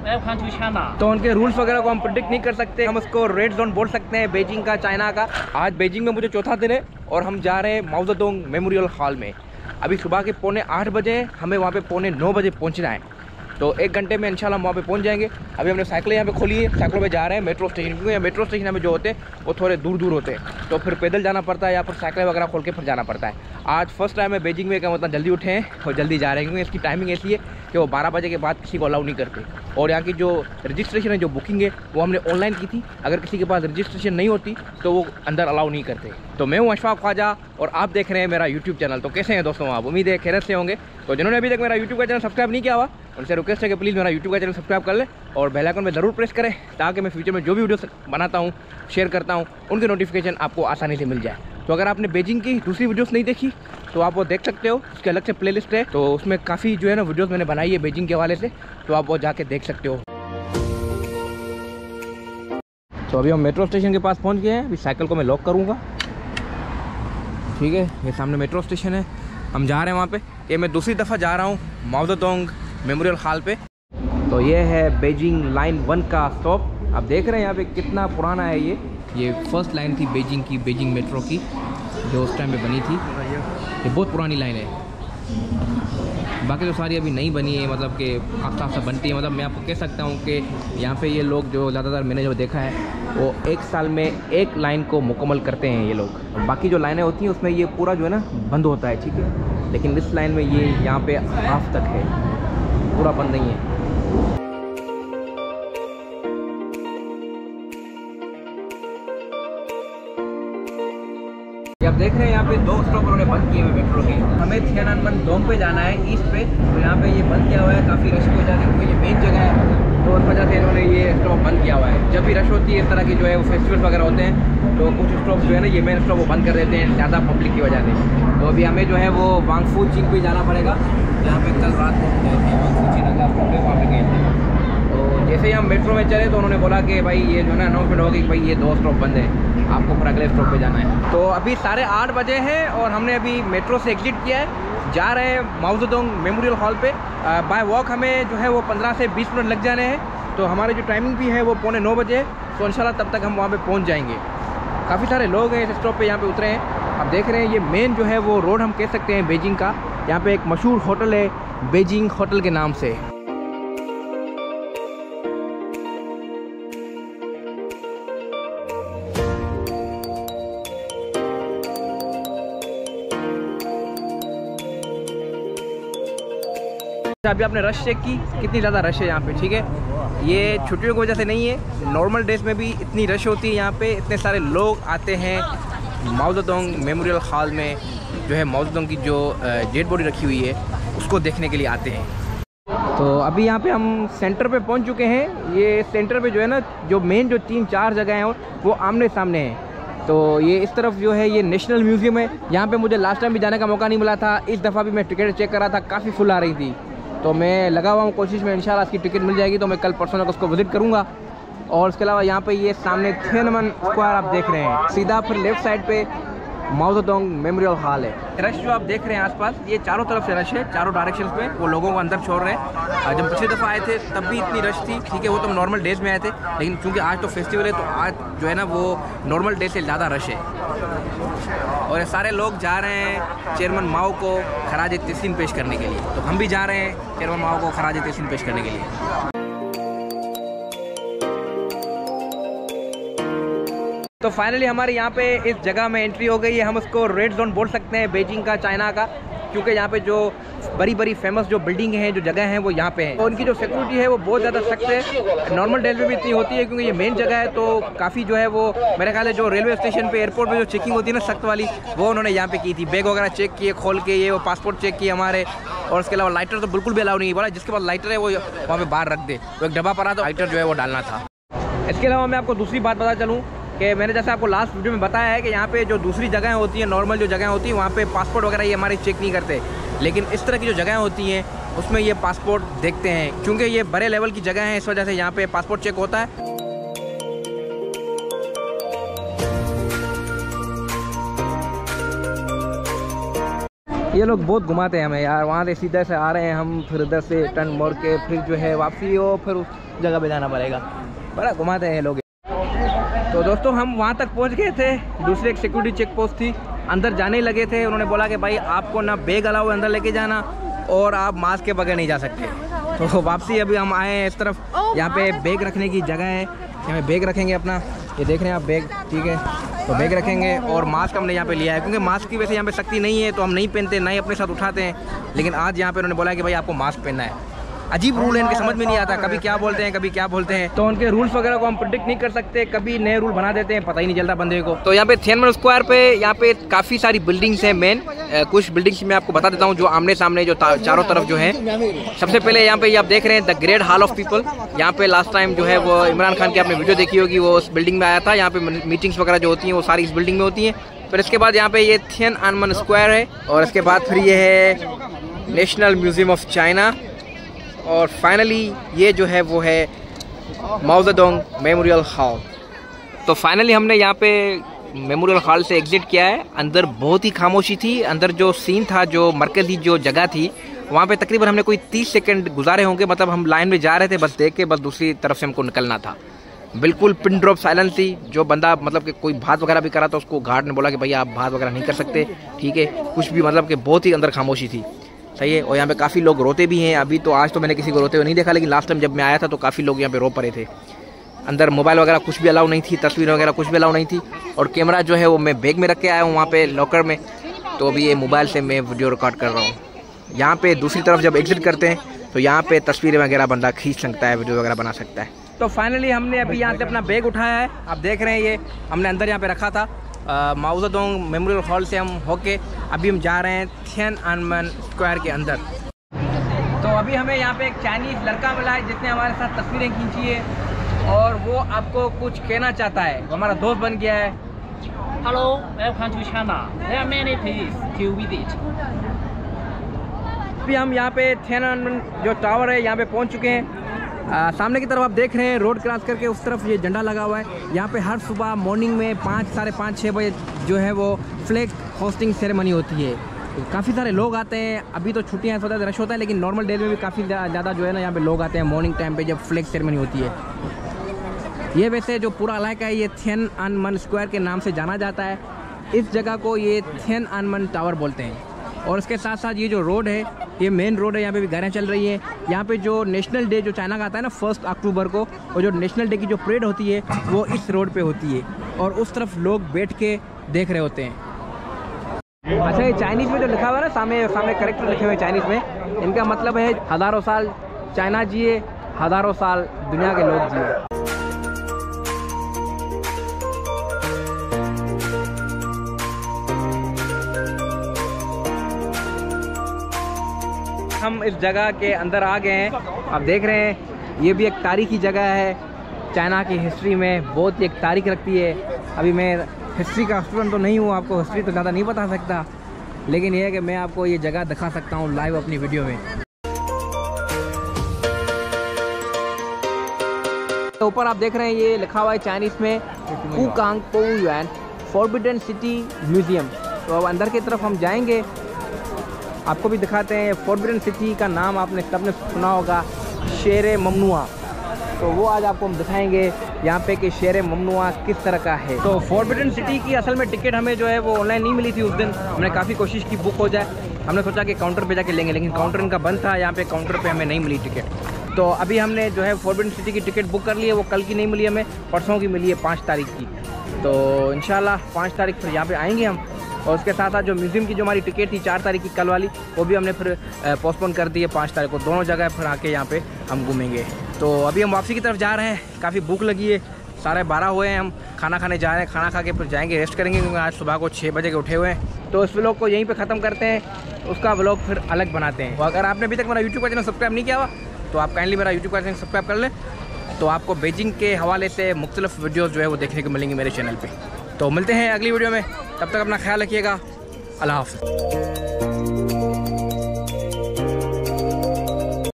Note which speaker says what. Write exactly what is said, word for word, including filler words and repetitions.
Speaker 1: तो उनके रूल्स वगैरह को हम प्रिडिक्ट नहीं कर सकते, हम उसको रेड जोन बोल सकते हैं बीजिंग का, चाइना का। आज बीजिंग में मुझे चौथा दिन है और हम जा रहे हैं माओ ज़ेडुंग मेमोरियल हॉल में। अभी सुबह के पौने आठ बजे, हमें वहाँ पे पौने नौ बजे पहुँचना है, तो एक घंटे में इंशाल्लाह वहाँ पे पहुँच जाएंगे। अभी हमने साइकिल यहाँ पे खोली है, साइकिलों में जा रहे हैं मेट्रो स्टेशन, क्योंकि यहाँ मेट्रो स्टेशन में जो होते हैं वो थोड़े दूर दूर होते हैं, तो फिर पैदल जाना पड़ता है या फिर साइकिल वगैरह खोल के फिर जाना पड़ता है। आज फर्स्ट टाइम है बीजिंग में, क्या मतलब जल्दी उठे हैं और जल्दी जा रहे हैं, क्योंकि इसकी टाइमिंग ऐसी है कि वो बारह बजे के बाद किसी को अलाउ नहीं करते। और यहाँ की जो रजिस्ट्रेशन है, जो बुकिंग है, वो हमने ऑनलाइन की थी। अगर किसी के पास रजिस्ट्रेशन नहीं होती तो वो अंदर अलाउ नहीं करते। तो मैं हूँ अशफाक ख्वाजा और आप देख रहे हैं मेरा यूट्यूब चैनल। तो कैसे हैं दोस्तों आप? उम्मीद है खैरियत से होंगे। तो जिन्होंने अभी तक मेरा यूट्यूब का चैनल सब्सक्राइब नहीं किया हुआ, उनसे रिक्वेस्ट है कि प्लीज़ मेरा यूट्यूब का चैनल सब्सक्राइब कर लें और बेल आइकन में ज़रूर प्रेस करें, ताकि मैं फ्यूचर में जो भी वीडियो बनाता हूँ, शेयर करता हूँ, उनकी नोटिफिकेशन आपको आसानी से मिल जाए। तो अगर आपने बीजिंग की दूसरी वीडियोस नहीं देखी तो आप वो देख सकते हो, उसके अलग से प्लेलिस्ट है, तो उसमें काफ़ी जो है ना वीडियोस मैंने बनाई है बीजिंग के हवाले से, तो आप वो जाके देख सकते हो। तो अभी हम मेट्रो स्टेशन के पास पहुंच गए हैं। अभी साइकिल को मैं लॉक करूंगा, ठीक है। ये सामने मेट्रो स्टेशन है, हम जा रहे हैं वहाँ पे। ये मैं दूसरी दफ़ा जा रहा हूँ माओ ज़ेडुंग मेमोरियल हॉल पे। तो ये है बीजिंग लाइन वन का स्टॉप। आप देख रहे हैं यहाँ पे कितना पुराना है ये ये फर्स्ट लाइन थी बीजिंग की, बीजिंग मेट्रो की, जो उस टाइम पे बनी थी। ये बहुत पुरानी लाइन है, बाकी तो सारी अभी नहीं बनी है, मतलब कि आस्ता आस्ता बनती है। मतलब मैं आपको कह सकता हूँ कि यहाँ पे ये लोग जो ज़्यादातर मैंने जो देखा है, वो एक साल में एक लाइन को मुकम्मल करते हैं ये लोग। और बाकी जो लाइनें होती हैं उसमें ये पूरा जो है ना बंद होता है, ठीक है। लेकिन इस लाइन में ये यहाँ पे हाफ तक है, पूरा बंद नहीं है। आप देख रहे हैं यहाँ पे दो स्टॉप उन्होंने बंद किए हुए मेट्रो के। हमें थियाननमेन पे जाना है ईस्ट पे, तो यहाँ पे ये बंद किया हुआ है काफ़ी रश की वजह से, क्योंकि ये मेन जगह है, तो उस वजह से इन्होंने ये स्टॉप बंद किया हुआ है। जब भी रश होती है इस तरह की जो है वो फेस्टिवल वगैरह होते हैं, तो कुछ स्टॉप जो है ना ये मेन स्टॉप वो बंद कर देते हैं ज़्यादा पब्लिक की वजह से। तो अभी हमें जो है वो वांगफू चिंग पे जाना पड़ेगा, जहाँ पे कल रात को गए थे वांगफू चिंग का स्टॉप है, वहाँ पे गए थे। तो जैसे ही हम मेट्रो में चले तो उन्होंने बोला कि भाई ये जो है ना अनाउंसमेंट होगी कि भाई ये दो स्टॉप बंद है, आपको फिर अगले स्टॉप पे जाना है। तो अभी साढ़े आठ बजे हैं और हमने अभी मेट्रो से एग्जिट किया है, जा रहे हैं माओ ज़ेडुंग मेमोरियल हॉल पे। बाय वॉक हमें जो है वो पंद्रह से बीस मिनट लग जाने हैं, तो हमारी जो टाइमिंग भी है वो पौने नौ बजे, तो इंशाल्लाह तब तक हम वहाँ पे पहुँच जाएंगे। काफ़ी सारे लोग हैं इस स्टॉप पे यहाँ पे उतरे हैं। आप देख रहे हैं ये मेन जो है वो रोड हम कह सकते हैं बीजिंग का। यहाँ पे एक मशहूर होटल है बीजिंग होटल के नाम से। अभी आपने रश चेक की, कितनी ज़्यादा रश है यहाँ पे, ठीक है। ये छुट्टियों की वजह से नहीं है, नॉर्मल डेज में भी इतनी रश होती है यहाँ पे। इतने सारे लोग आते हैं माओ ज़ेडुंग मेमोरियल हॉल में, जो है माओ ज़ेडुंग की जो डेड बॉडी रखी हुई है उसको देखने के लिए आते हैं। तो अभी यहाँ पे हम सेंटर पे पहुँच चुके हैं। ये सेंटर पे जो है ना जो मेन जो तीन चार जगह हैं वो आमने सामने हैं। तो ये इस तरफ जो है ये नेशनल म्यूज़ियम है। यहाँ पे मुझे लास्ट टाइम भी जाने का मौका नहीं मिला था, इस दफ़ा भी मैं टिकट चेक कर रहा था, काफ़ी फुल आ रही थी। तो मैं लगा हुआ हूँ कोशिश में, इंशाल्लाह इसकी टिकट मिल जाएगी तो मैं कल परसों तक उसको विजिट करूँगा। और उसके अलावा यहाँ पे ये सामने थियाननमेन स्क्वायर आप देख रहे हैं, सीधा फिर लेफ्ट साइड पे माओ ज़ेडुंग मेमोरियल हॉल है। रश जो आप देख रहे हैं आसपास, ये चारों तरफ से रश है, चारों डायरेक्शंस में वो लोगों को अंदर छोड़ रहे हैं। जब पिछली दफ़ा आए थे तब भी इतनी रश थी, ठीक है, वो तो नॉर्मल डेज में आए थे, लेकिन चूँकि आज तो फेस्टिवल है तो आज जो है ना वो नॉर्मल डे से ज़्यादा रश है। और ये सारे लोग जा रहे हैं चेयरमैन माओ को खराज तहसीन पेश करने के लिए, तो हम भी जा रहे हैं चेयरमैन माओ को खराज तहसीन पेश करने के लिए। तो फाइनली हमारे यहाँ पे इस जगह में एंट्री हो गई है। हम उसको रेड जोन बोल सकते हैं बीजिंग का, चाइना का, क्योंकि यहाँ पे जो बड़ी बड़ी फेमस जो बिल्डिंग हैं, जो जगह हैं, वो यहाँ पे हैं। और उनकी जो सिक्योरिटी है वो बहुत ज़्यादा सख्त है, नॉर्मल डेज में भी इतनी होती है, क्योंकि ये मेन जगह है। तो काफ़ी जो है वो मेरे ख्याल है जो रेलवे स्टेशन पे, एयरपोर्ट पे जो चेकिंग होती है ना सख्त वाली, वो उन्होंने यहाँ पे की थी। बैग वगैरह चेक किए खोल के, ये वो पासपोर्ट चेक किए हमारे। और उसके अलावा लाइटर तो बिल्कुल भी अलाउ नहीं, बोला जिसके पास लाइटर है वो वहाँ पर बाहर रख दे, तो एक डब्बा पड़ा तो लाइटर जो है वो डालना था। इसके अलावा मैं आपको दूसरी बात बता चलूँ कि मैंने जैसे आपको लास्ट वीडियो में बताया है कि यहाँ पे जो दूसरी जगहें होती हैं, नॉर्मल जो जगह होती है, वहाँ पे पासपोर्ट वगैरह ये हमारे चेक नहीं करते, लेकिन इस तरह की जो जगहें होती हैं उसमें ये पासपोर्ट देखते हैं, क्योंकि ये बड़े लेवल की जगह है, इस वजह से यहाँ पे पासपोर्ट चेक होता है। ये लोग बहुत घुमाते हैं हमें यार, वहाँ से सीधे से आ रहे हैं हम, फिर उधर से टर्न मोड़ के फिर जो है वापसी हो, फिर उस जगह पे जाना पड़ेगा, बड़ा घुमाते हैं लोग। तो दोस्तों हम वहाँ तक पहुँच गए थे, दूसरी एक सिक्योरिटी चेक पोस्ट थी, अंदर जाने ही लगे थे। उन्होंने बोला कि भाई आपको ना बैग अलाउ अंदर लेके जाना और आप मास्क के बगैर नहीं जा सकते। तो वापसी अभी हम आए हैं इस तरफ, यहाँ पे बैग रखने की जगह है, यहाँ पे बैग रखेंगे अपना, ये देख रहे हैं आप बैग, ठीक है, तो बैग रखेंगे। और मास्क हमने यहाँ पे लिया है क्योंकि मास्क की वैसे यहाँ पे सख्ती नहीं है तो हम नहीं पहनते, ना ही अपने साथ उठाते हैं, लेकिन आज यहाँ पे उन्होंने बोला कि भाई आपको मास्क पहनना है। अजीब रूल है इनके, समझ में नहीं आता, कभी क्या बोलते हैं कभी क्या बोलते हैं, तो उनके रूल्स वगैरह को हम प्रिडिक्ट नहीं कर सकते, कभी नए रूल बना देते हैं, पता ही नहीं चलता बंदे को। तो यहाँ पे थिएनमन स्क्वायर पे यहाँ पे काफ़ी सारी बिल्डिंग्स हैं मेन, कुछ बिल्डिंग्स मैं आपको बता देता हूँ जो आमने सामने जो चारों तरफ जो है। सबसे पहले यहाँ पे आप देख रहे हैं the great hall of people, यहाँ पे लास्ट टाइम जो है वो इमरान खान की आपने वीडियो देखी होगी, वो उस बिल्डिंग में आया था। यहाँ पे मीटिंग्स वगैरह जो होती हैं वो सारी इस बिल्डिंग में होती हैं। फिर इसके बाद यहाँ पे ये थिएनअनमन स्क्वायर है, और इसके बाद फिर ये है नेशनल म्यूजियम ऑफ चाइना, और फाइनली ये जो है वो है माओ ज़ेडोंग मेमोरियल हॉल। तो फाइनली हमने यहाँ पे मेमोरियल हॉल से एग्जिट किया है। अंदर बहुत ही खामोशी थी, अंदर जो सीन था, जो मरकज़ी जो जगह थी, वहाँ पे तकरीबन हमने कोई तीस सेकंड गुजारे होंगे, मतलब हम लाइन में जा रहे थे बस देख के, बस दूसरी तरफ से हमको निकलना था। बिल्कुल पिन ड्रॉप साइलेंस थी, जो बंदा मतलब कि कोई बात वगैरह भी करा तो उसको गार्ड ने बोला कि भैया आप बात वगैरह नहीं कर सकते, ठीक है, कुछ भी, मतलब कि बहुत ही अंदर खामोशी थी, सही है। और यहाँ पे काफ़ी लोग रोते भी हैं, अभी तो आज तो मैंने किसी को रोते हुए नहीं देखा, लेकिन लास्ट टाइम जब मैं आया था तो काफ़ी लोग यहाँ पे रो पड़े थे। अंदर मोबाइल वगैरह कुछ भी अलाउ नहीं थी, तस्वीर वगैरह कुछ भी अलाउ नहीं थी, और कैमरा जो है वो मैं बैग में रख के आया हूँ वहाँ पे लॉकर में, तो अभी ये मोबाइल से मैं वीडियो रिकॉर्ड कर रहा हूँ। यहाँ पे दूसरी तरफ जब एग्जिट करते हैं तो यहाँ पे तस्वीरें वगैरह बंदा खींच सकता है, वीडियो वगैरह बना सकता है। तो फाइनली हमने अभी यहाँ से अपना बैग उठाया है, आप देख रहे हैं ये हमने अंदर यहाँ पे रखा था। माओ ज़ेडोंग मेमोरियल हॉल से हम होके अभी हम जा रहे हैं थिएनअनमन स्क्वायर के अंदर। तो अभी हमें यहाँ पे एक चाइनीज़ लड़का मिला है जिसने हमारे साथ तस्वीरें खींची है, और वो आपको कुछ कहना चाहता है, वो हमारा दोस्त बन गया है।
Speaker 2: Hello, welcome to China. There are many places to visit.
Speaker 1: अभी हम यहाँ पे थिएनअनमन जो टावर है यहाँ पे पहुँच चुके हैं। आ, सामने की तरफ आप देख रहे हैं रोड क्रॉस करके उस तरफ ये झंडा लगा हुआ है। यहाँ पे हर सुबह मॉर्निंग में पाँच साढ़े पाँच छः बजे जो है वो फ्लैग होस्टिंग सेरेमनी होती है। तो काफ़ी सारे लोग आते हैं, अभी तो छुट्टियाँ हैं, रश होता है, लेकिन नॉर्मल डे में भी काफ़ी ज़्यादा जो है ना यहाँ पे लोग आते हैं मॉर्निंग टाइम पे जब फ्लैग सेरेमनी होती है। ये वैसे जो पूरा इलाका है ये थिएनअनमन स्क्वायर के नाम से जाना जाता है। इस जगह को ये थिएनअनमन टावर बोलते हैं। और इसके साथ साथ ये जो रोड है ये मेन रोड है, यहाँ पे भी गाड़ियाँ चल रही हैं। यहाँ पे जो नेशनल डे जो चाइना का आता है ना फर्स्ट अक्टूबर को, और जो नेशनल डे की जो परेड होती है वो इस रोड पे होती है, और उस तरफ लोग बैठ के देख रहे होते हैं। अच्छा, ये चाइनीज़ में जो लिखा हुआ है ना सामने सामने करेक्टर लिखे हुए चाइनीज़ में, इनका मतलब है हज़ारों साल चाइना जिए, हज़ारों साल दुनिया के लोग जिए। हम इस जगह के अंदर आ गए हैं, आप देख रहे हैं ये भी एक तारीखी जगह है, चाइना की हिस्ट्री में बहुत ही एक तारीख रखती है। अभी मैं हिस्ट्री का स्टूडेंट तो नहीं हूँ, आपको हिस्ट्री तो ज़्यादा नहीं बता सकता, लेकिन ये है कि मैं आपको ये जगह दिखा सकता हूँ लाइव अपनी वीडियो में। तो ऊपर आप देख रहे हैं ये लिखा हुआ है चाइनीज़ में वुकांग पोयुआन फॉरबिडन सिटी म्यूज़ियम। तो अब अंदर की तरफ हम जाएंगे, आपको भी दिखाते हैं। फॉरबिडन सिटी का नाम आपने सबने सुना होगा, शेर ममनुआ, तो वो आज आपको हम दिखाएंगे यहाँ पे कि शेर ममनुआ किस तरह का है। तो फॉरबिडन सिटी की असल में टिकट हमें जो है वो ऑनलाइन नहीं मिली थी उस दिन, हमने काफ़ी कोशिश की बुक हो जाए, हमने सोचा कि काउंटर पे जाके लेंगे, लेकिन काउंटर इनका बंद था, यहाँ पे काउंटर पे हमें नहीं मिली टिकट। तो अभी हमने जो है फॉरबिडन सिटी की टिकट बुक कर ली है, वो कल की नहीं मिली हमें, परसों की मिली है पाँच तारीख की। तो इंशाल्लाह पाँच तारीख फिर यहाँ पे आएंगे हम, और उसके साथ साथ जो म्यूज़ियम की जो हमारी टिकट थी चार तारीख की कल वाली, वो भी हमने फिर पोस्टपोन कर दी है पाँच तारीख को। दोनों जगह फिर आके यहाँ पे हम घूमेंगे। तो अभी हम वापसी की तरफ जा रहे हैं, काफ़ी भूख लगी है, साढ़े बारह हुए हैं, हम खाना खाने जा रहे हैं, खाना खा के फिर जाएंगे रेस्ट करेंगे, क्योंकि आज सुबह को छः बजे के उठे हुए हैं। तो इस व्लॉग को यहीं पे ख़त्म करते हैं, उसका व्लॉग फिर अलग बनाते हैं। और अगर आपने अभी तक मेरा यूट्यूब का चैनल सब्सक्राइब नहीं किया हुआ तो आप काइंडली मेरा यूट्यूब का चैनल सब्सक्राइब कर लें, तो आपको बीजिंग के हवाले से मुख्तलिफ वीडियोज़ जो है वो देखने को मिलेंगे मेरे चैनल पर। तो मिलते हैं अगली वीडियो में, तब तक अपना ख्याल रखिएगा, अल्लाह हाफ़िज़।